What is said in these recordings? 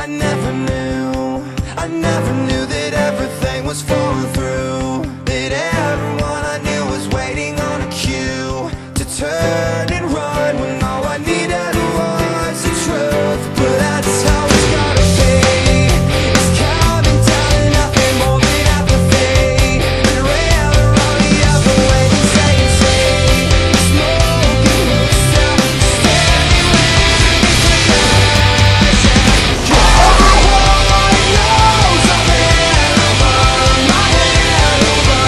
I never knew that everything was falling through, that everyone I knew was waiting on a cue to turn and run when all I needed was the truth. But that's how it's gotta be. It's coming down to nothing more than apathy, and rather on the other way than saying smoking looks down, standing with us. Everyone knows I'm in over my head,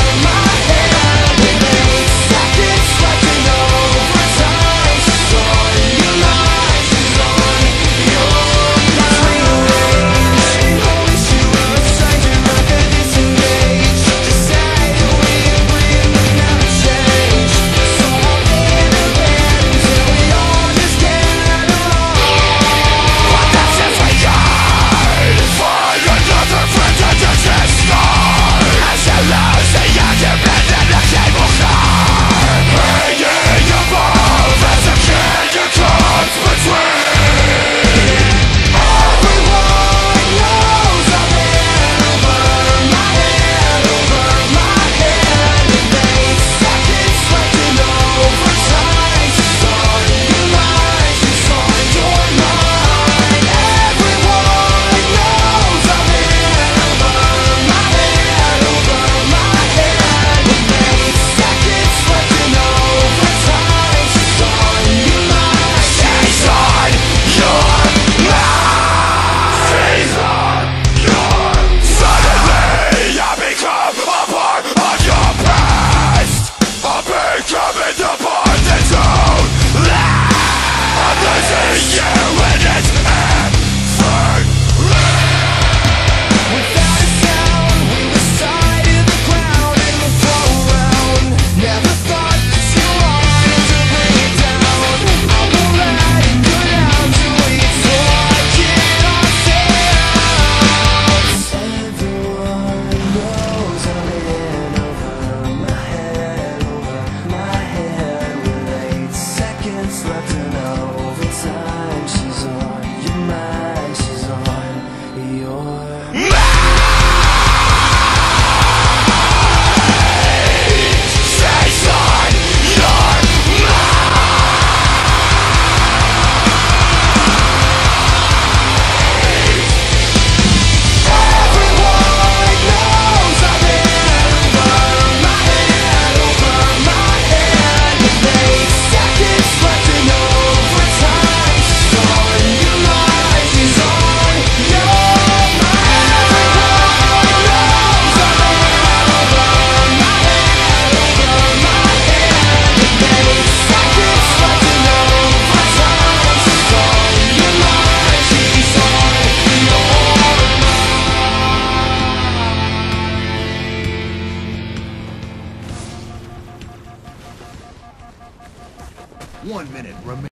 with 8 seconds left in overtime. She's on your mind, she's on your mind. I wish you were a stranger, I could disengage. Just say that we agree but never change. So I'll be in a bed until we all just get along. But that's if we yearn for another friend to just start. As you lose the argument and the cable car, hanging above as a canyon comes between. Everyone knows I'm in over my head, with 8 seconds left in overtime. She's on your mind, she's on your mind. Everyone knows I'm in over my head, with 8 seconds left in overtime. She's on your mind, she's on your mind. Suddenly I become a part of your past. I'm becoming the part that don't last. I'm losing you and it's effortless. Without a sound, we were side to the ground and we'll flow around. Never thought that you wanted to bring it down. I won't let it go down till we talk it ourselves. Everyone knows I'm in over my head, with 8 seconds left in overtime. She's on your mind, she's on your mind. She's on your Everyone knows I'm in over my head, with 8 seconds left in overtime. She's on your mind, she's on your mind. Everyone knows I'm in over my head, with 8 seconds left in overtime. She's on your mind, she's on your mind. 1 minute remaining.